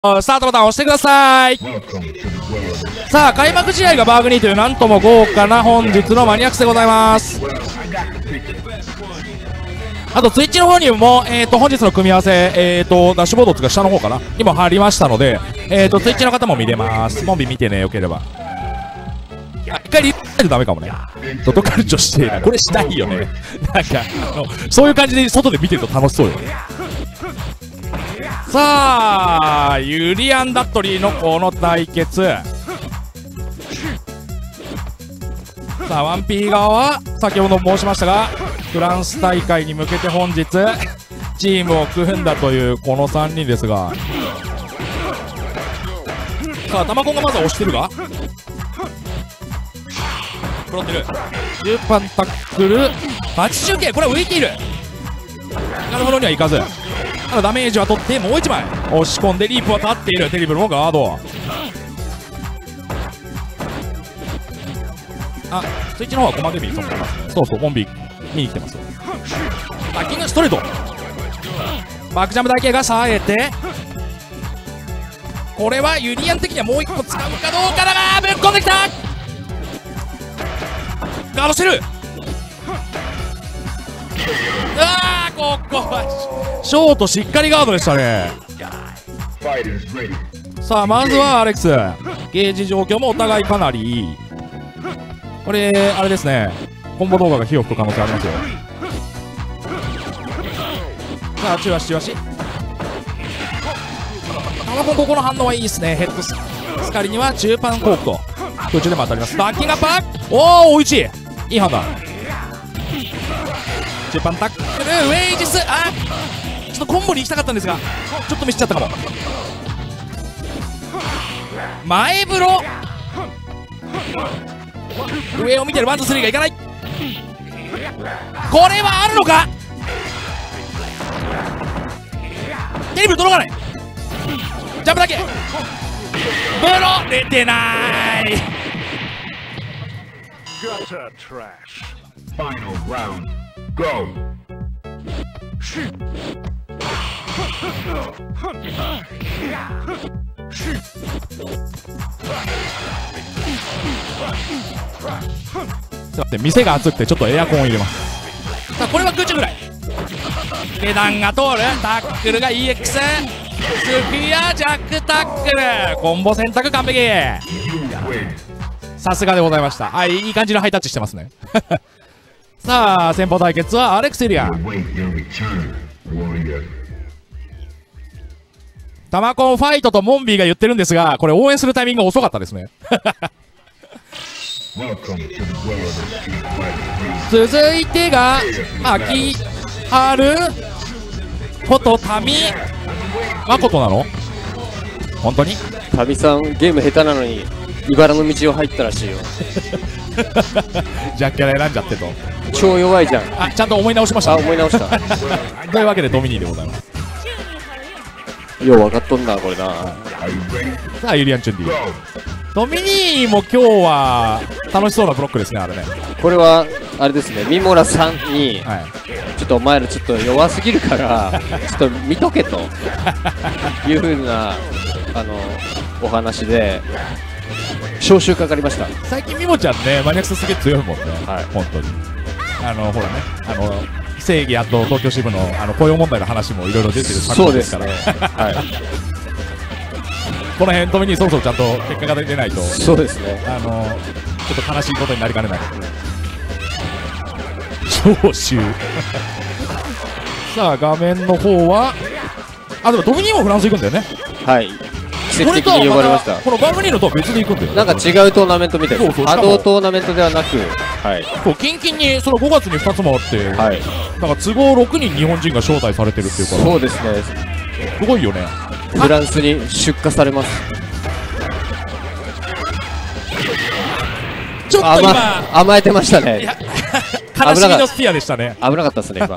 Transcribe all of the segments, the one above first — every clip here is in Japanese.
スタートボタンを押してください。さあ、開幕試合がバーグニーというなんとも豪華な本日のマニアックスでございます。あとツイッチの方にも、本日の組み合わせ、ダッシュボードとか下の方かなにも貼りましたので、ツイッチの方も見れます。モンビ見てね、よければ。一回リないとダメかもね。ドトカルチョしてこれしたいよね。なんかそういう感じで外で見てると楽しそうよね。さあ、ユリアン・ダットリーのこの対決。さあ、1P 側は先ほど申しましたが、フランス大会に向けて本日チームを組んだというこの3人ですが、さあ、タマコンがまず押してるがプロってる10番タックル80系、これは浮いている。なるほどにはいかず、ただダメージは取ってもう1枚押し込んでリープは立っている。テリブルもガード。あ、スイッチの方はコマンド見に来てますね。そうそう、モンビ見に来てますよ。バッキングストレート、バックジャンプだけが冴えて、これはユリアン的にはもう1個使うかどうかだが、ぶっ込んできた。ガードしてる。ここはショートしっかりガードでしたね。さあ、まずはアレックス、ゲージ状況もお互いかなりいい。これあれですね、コンボ動画が火を吹く可能性ありますよ。さあ、チュワシチュワシ、タマコンここの反応はいいですね。ヘッドスカリには中パンコークと空中でも当たります。バッキングアッパー、おお、追い打ち、いい判断。中パンタックル、ウェイジス、ちょっとコンボに行きたかったんですがちょっとミスっちゃったかも。前風呂、上を見てるワンツースリーがいかない。これはあるのか。テレビ届かない。ジャンプだけブロ出てない。Go! 店が暑くてちょっとエアコンを入れます。さあ、これは空中ぐらい。下段が通る。タックルが EX スピアジャックタックル、コンボ選択完璧。さすがでございました。いい感じのハイタッチしてますね。さあ、先方対決はアレックス・エリアン。タマコンファイトとモンビーが言ってるんですが、これ応援するタイミングが遅かったですね。続いてが秋春ことタミマコトなの。本当にタミさんゲーム下手なのに茨の道を入ったらしいよ。 ジャッキャラ選んじゃってと。 超弱いじゃん。 ちゃんと思い直しました、ね。 思い直した。 というわけでドミニーでございます。 よう分かっとんなこれな。 さあ、ユリアン・チュンディ、ドミニーも今日は楽しそうなブロックですね。あれね、 これはあれですね、ミモラさんに、ちょっとお前らちょっと弱すぎるからちょっと見とけというふうなお話で招集かかりました。 最近ミモちゃんね、マニアックスすげえ強いもんね。本当にほらね、正義と東京支部の雇用問題の話もいろいろ出てる作品ですから。この辺、ドミニーそろそろちゃんと結果が出ないと、 そうですね、 ちょっと悲しいことになりかねない。招集さあ、画面の方はでもドミニーもフランス行くんだよね。 はい、奇跡的に呼ばれました。 このバーグニーノとは別で行くんだよ。 なんか違うトーナメントみたいです。波動トーナメントではなく、 キンキンにその5月に2つもあって、なんか都合6人日本人が招待されてるっていうから。 そうですね、 すごいよね。 フランスに出荷されます。 ちょっと今甘えてましたね。 悲しみのスピアでしたね。 危なかったですね今。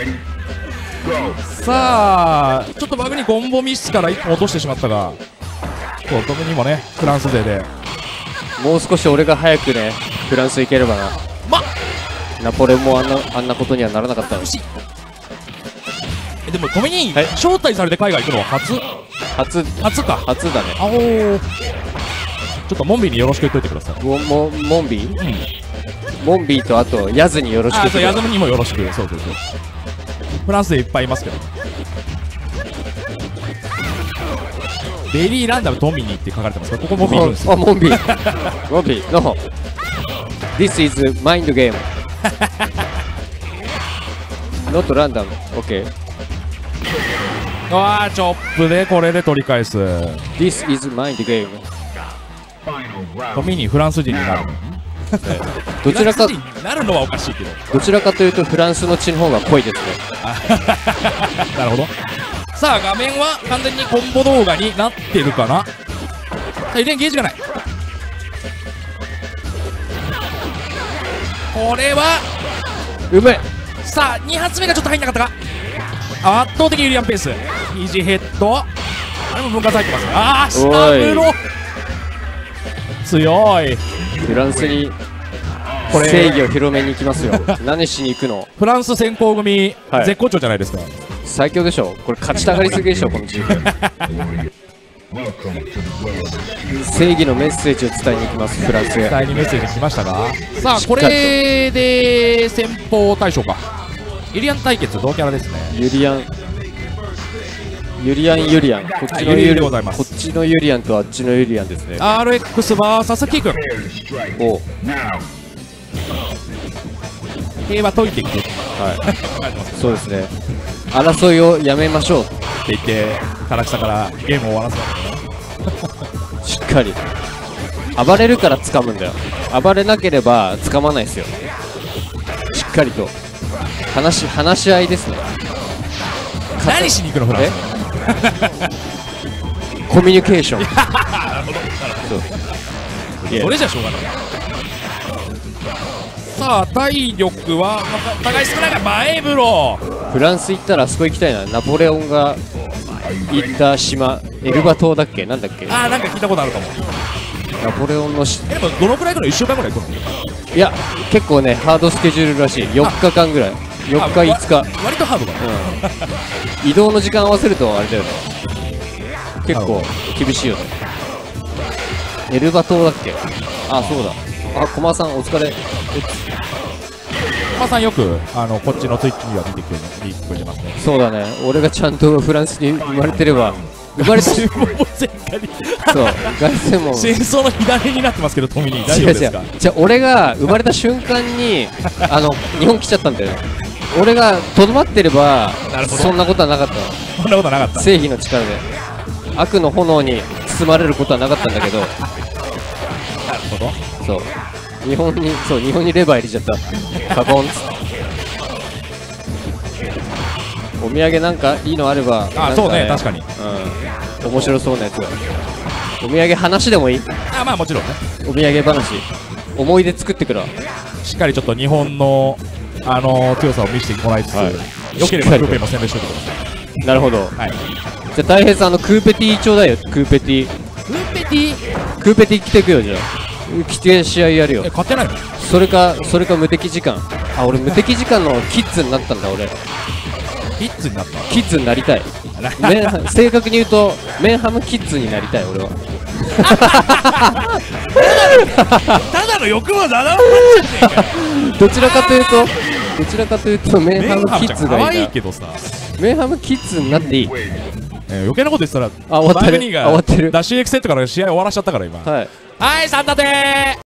さあ、ちょっとバグにゴンボミスから1本落としてしまったが、ドミニーもね、フランス勢でもう少し俺が早くねフランス行ければな。ナポレオンもあんなことにはならなかったの。 でも止めに招待されて海外行くのは初。 初か。 初だね。 あおー、ちょっとモンビーによろしく言っといてください。 モンビー、モンビーとあとヤズによろしく言ってください。 ヤズにもよろしく。そうそうそう。フランスでいっぱいいますけど。ベリーランダムトミニーって書かれてますから、ここモンビーいるんですよ。 あ、モンビーモンビー No This is mind game Not random OK あー、チョップでこれで取り返す。 This is mind game トミニーフランス人になる。 どちらかフランス人になるのはおかしいけど。 どちらかというとフランスの血の方が濃いですね。 なるほど。さあ画面は完全にコンボ動画になってるかな。さあ遺伝ゲージがない。これはうめえ。 さあ2発目がちょっと入んなかったか。圧倒的ユリアンペース。イージーヘッド。あれも分割入ってます。ああ、下風呂強い。 フランスにこれ正義を広めに行きますよ。何しに行くの。 フランス先行組、 はい絶好調じゃないですか。 最強でしょ。これ勝ちたがりすぎでしょこのチーム。正義のメッセージを伝えに行きますフランスへ。 第2メッセージ来ましたが、さあこれで先方大将か。ユリアン対決同キャラですね。 ユリアンこっちのユリアンでございます。 こっちのユリアンとあっちのユリアンですね。 RXVS キー君。 お平和解いていく。 はいそうですね。争いをやめましょうって言って唐木さんからゲームを終わらせた。 しっかり暴れるから掴むんだよ。暴れなければ掴まないですよ。しっかりと話し合いですね。 何しに行くのフランス。 コミュニケーション。そうそれじゃしょうがない。さあ体力はお互い少ないが前風呂。 フランス行ったらあそこ行きたいな。ナポレオンが行った島エルバ島だっけなんだっけ。 ああ、なんか聞いたことあるかも。 ナポレオンのでもどのくらいぐらい、1週間ぐらい行くの。 いや結構ねハードスケジュールらしい。4日間ぐらい。4日5日割とハードだね。 移動の時間合わせるとあれだよね。結構厳しいよね。エルバ島だっけ。あそうだ。あ駒さんお疲れ。 駒さんよくこっちのツイッチには見てくれてますね。 そうだね。俺がちゃんとフランスに生まれてれば生まれたそう凱旋門戦争の火種になってますけど、トミニー大丈夫ですか。 じゃあ俺が生まれた瞬間に日本来ちゃったんだよね。俺がとどまってればそんなことはなかったの。 そんなことはなかった。 正義の力で悪の炎に包まれることはなかったんだけど。 なるほど。 そう日本にレバー入れちゃった。カボンっつって。お土産なんかいいのあれば。 あそうね、確かに。 面白そうなやつが。お土産話でもいい。 あまあもちろんね。 お土産話思い出作ってくるわ。 しっかりちょっと日本の強さを見せてもらいつつ、よければクーペも宣伝しておいてください。 なるほど。 はい。 じゃあ大平さんクーペティちょうだいよ。クーペティ着てくよ。じゃあ着て試合やるよ。 買ってないの。 それか無敵時間。あ俺無敵時間のキッズになったんだ。俺キッズになった。 キッズになりたい。正確に言うとメンハムキッズになりたい俺は。 ただの欲望だな。 どちらかというとメンハムキッズがいいな。 けどさ、 メンハムキッズになっていい。 余計なこと言ってたら終わってる。 ダッシュエクセットから試合終わらしちゃったから今。 はい、 3立て。